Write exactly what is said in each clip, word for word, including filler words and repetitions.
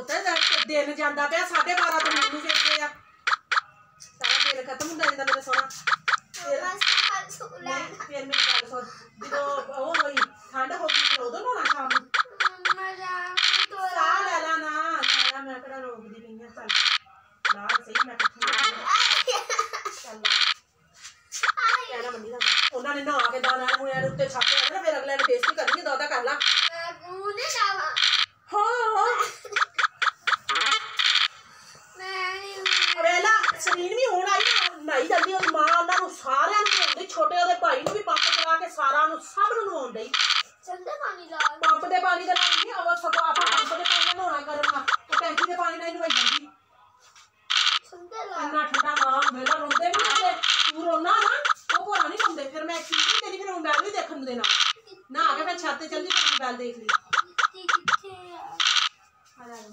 पुत दिन जाता पाया साढ़े बारह तो मैनू फिरते आ सारा दिन खत्म होंदा जांदा मेरा सोना फिर मेरी गल सुन जो वो होई ठंड हो गई फिर उदों नहाना शाम नूं साह लै ला ना लै ला मैं केड़ा रोकदी पई आं चल ला सही मैं चल ला कहना मन्नी दा उन्होंने नहा के दाना मुनिया ने उत्ते छापे ना फिर अगले ने बेइज्जती करनी दादा कर ला हाँ वेला सरीन भी होना आई नहाई जल्दी और मां उन्होंने सारे नहाउंदी छोटे ओदे भाई नूं भी पंप चला के सारा नूं सब नूं नहाउंदी चलदे पानी ला पंप दे पानी दा नहीं आवा सब आप पंप दे पानी नहाना करना तो टैंकी दे पानी नहीं नहाई जंदी चलदे ला इन्ना ठंडा मां वेला रोंदे भी होंदे तू रोना ना वो भोला नहीं रोंदे फिर मैं चीज नहीं तेरी फिर मोबाइल भी देखण देना ना आके मैं छत ते चल दी मोबाइल देख ली आ जा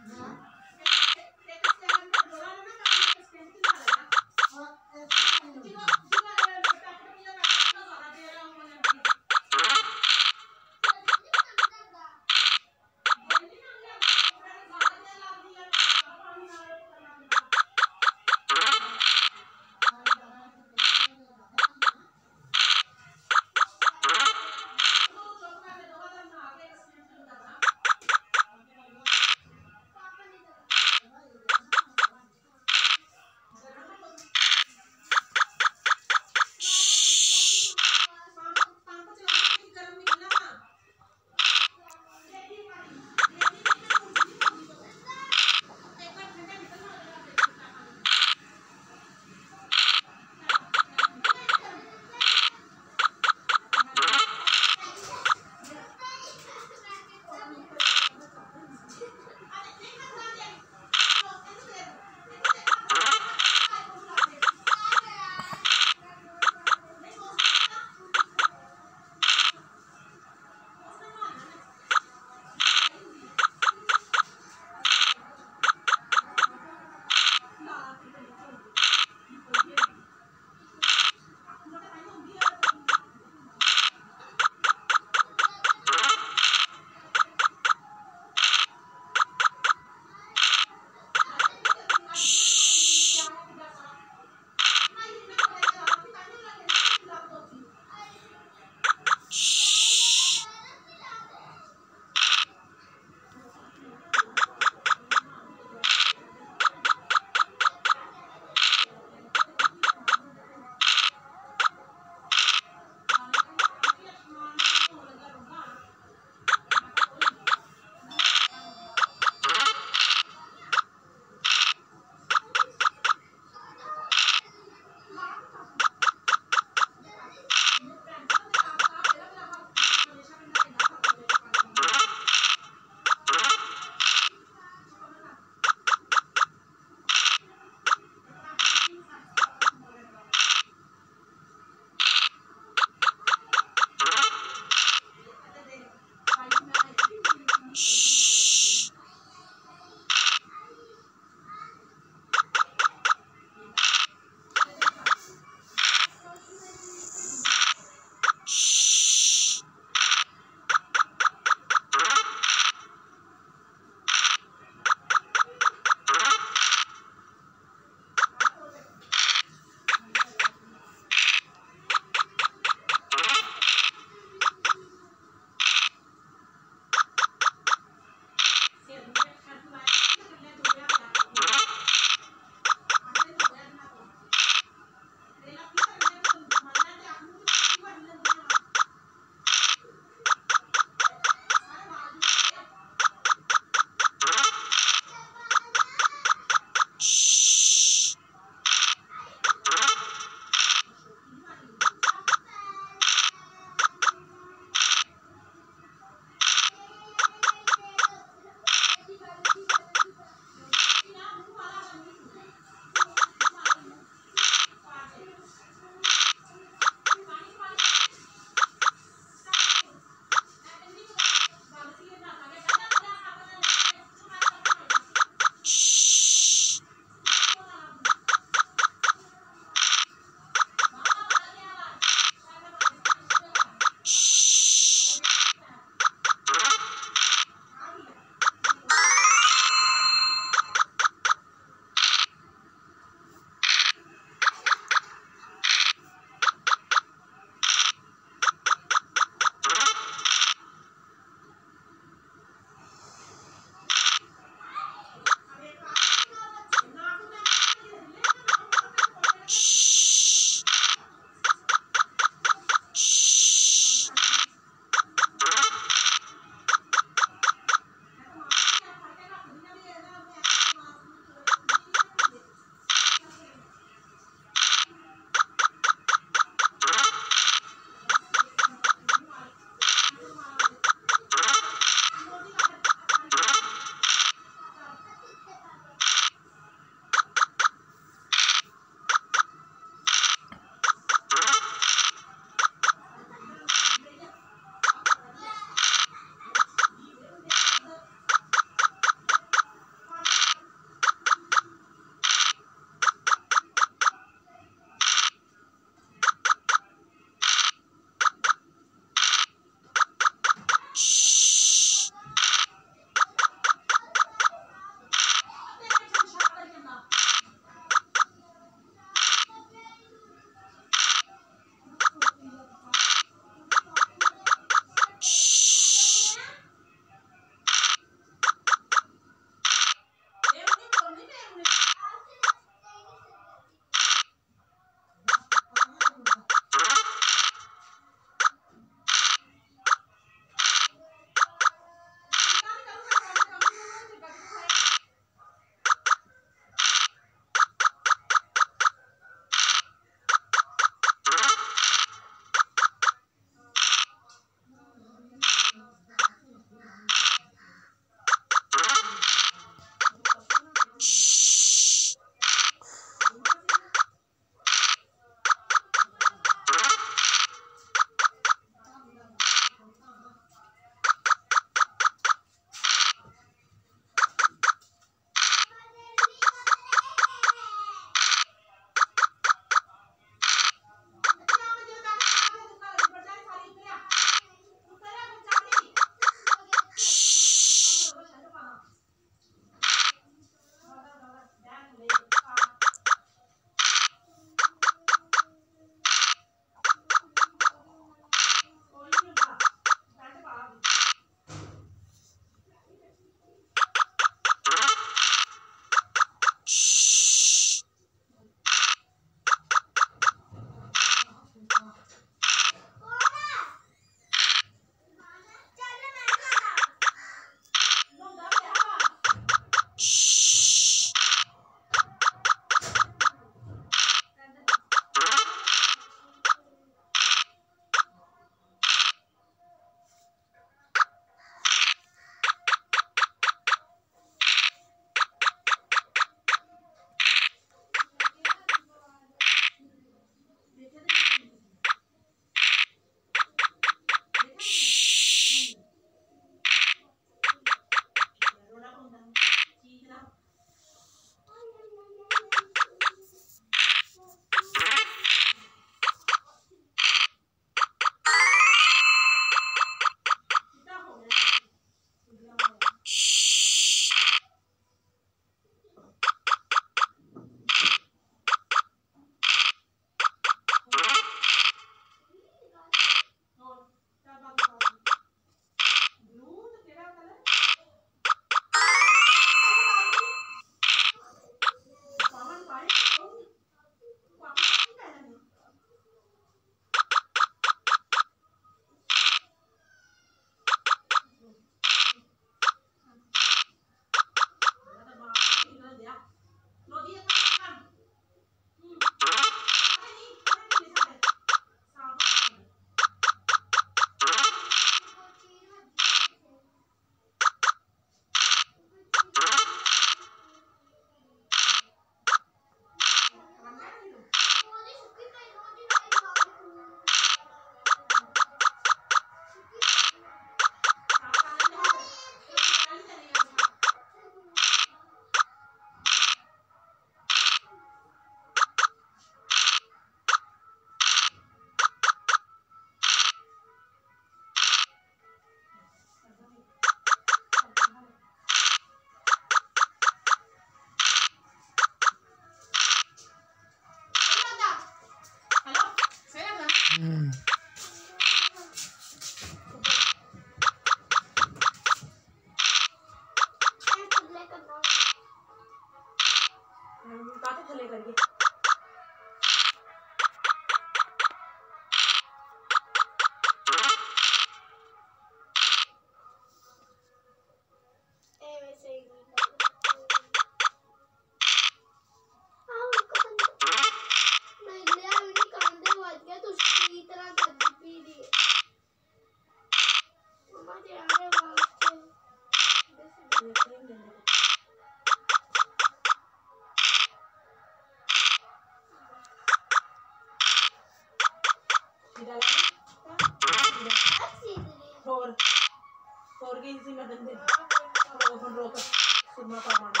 ਹੋਰ ਹੋਰ ਕੀ ਸੀ ਮੈਂ ਦੰਦੇ ਰੋਕ ਰੋਕ ਸੁਰਮਾ ਪਾ ਮਾਰ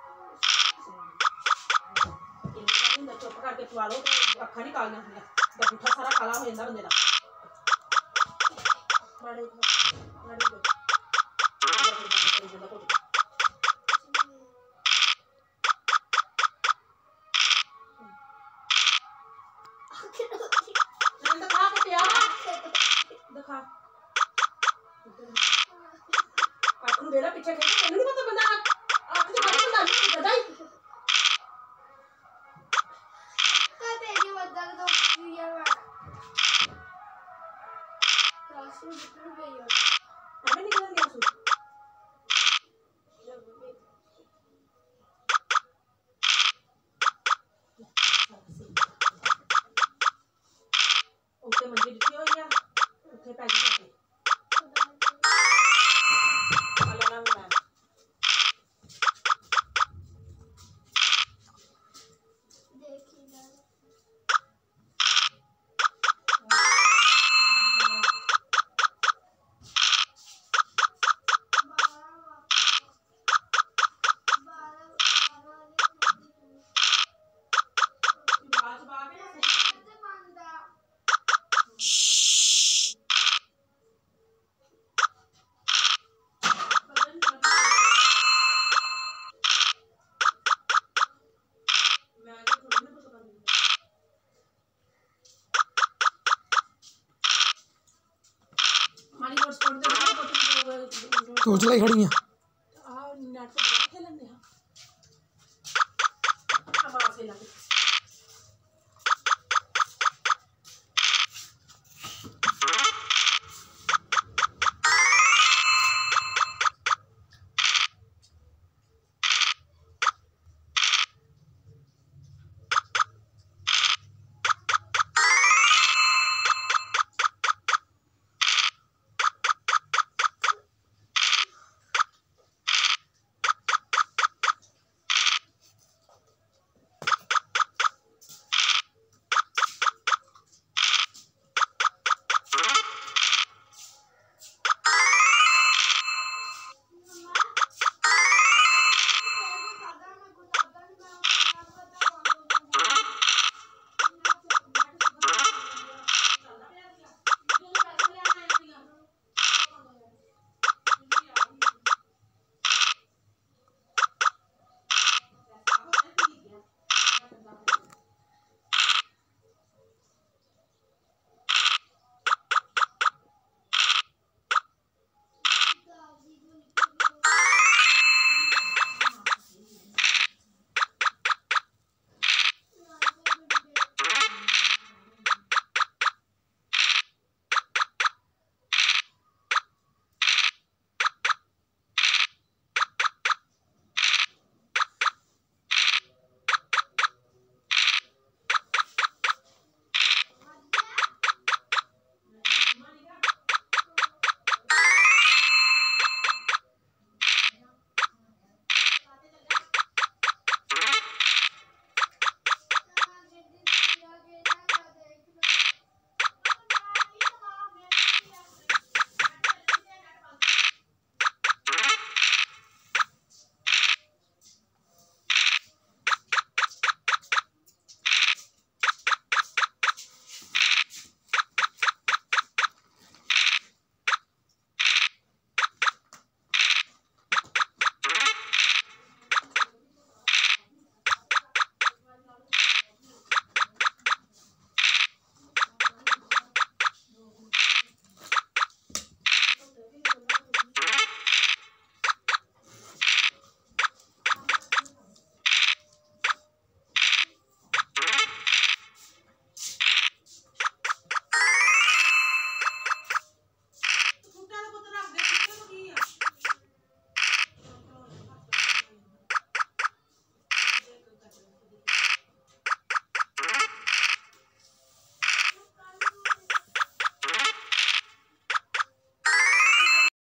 ਇਹ ਚੁੱਪ ਕਰਕੇ ਖਵਾ ਲਓ ਤੇ ਅੱਖਾਂ ਨਹੀਂ ਕਾਲੀਆਂ ਹੁੰਦੀਆਂ ਦਾ ਪੁੱਠਾ ਸਾਰਾ ਕਾਲਾ ਹੋ ਜਾਂਦਾ ਬੰਦੇ ਦਾ ਮਾੜੇ ਮਾੜੇ ਦੋ दिखा के प्यार दिखा आखिर मेरा पीछे खेल के नहीं पता बंदा आखिर बड़ा बंदा नहीं गधा ही का तेरी वजह तो यार राशि निकल गई है हमें निकल गया सु ਉੱਤੇ ਮੰਜੀ ਦਿੱਤੀ ਹੋਈ ਆ ਉੱਥੇ ਪੈ ਗਈ ਸਾਡੇ ਆਲਾ ਨਾ ਮੈਂ ਦੇਖੀ ਨਾ सोच लाई खड़ी हैं।